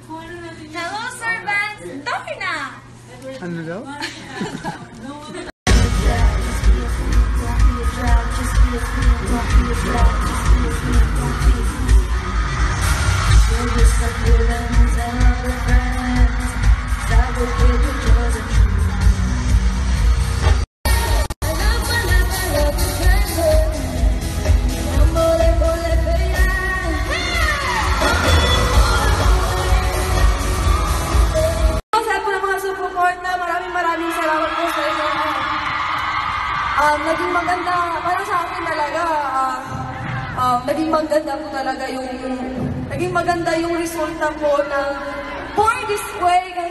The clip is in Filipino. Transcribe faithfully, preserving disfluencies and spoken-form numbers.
Hello, Sir Vance! Darna! Ano daw? Um, naging maganda, parang sa akin talaga, uh, um, naging maganda po talaga yung, naging maganda yung resulta po ng For This Way.